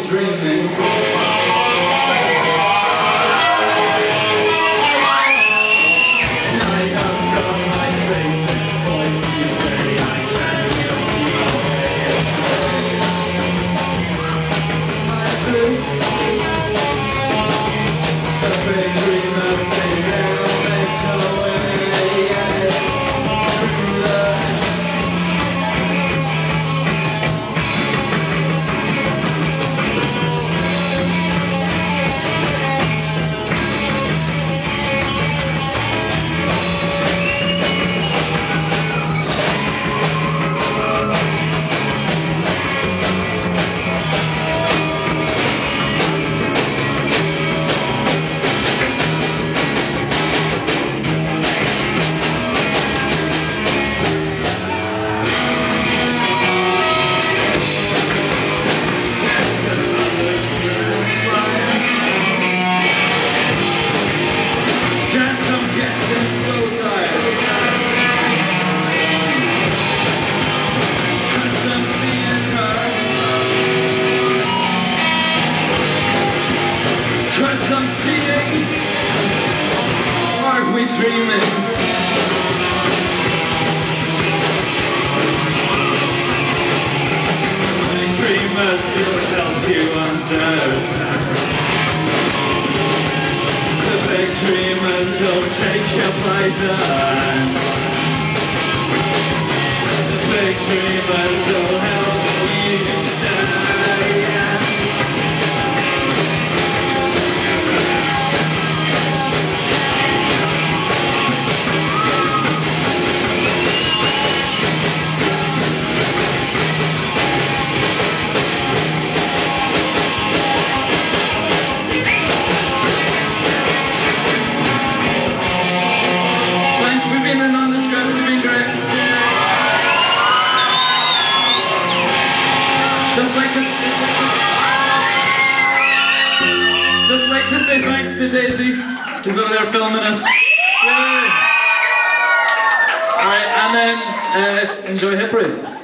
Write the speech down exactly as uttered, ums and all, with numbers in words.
dreaming. Cause I'm seeing, are we dreaming? My dreamers will help you understand. The big dreamers will take you by the hand. The big dreamers will help you stand. The Non-Descripts have been great. Just like to just like to say thanks to Daisy, who's over there filming us. Yay! Alright, and then uh, enjoy Hip Parade.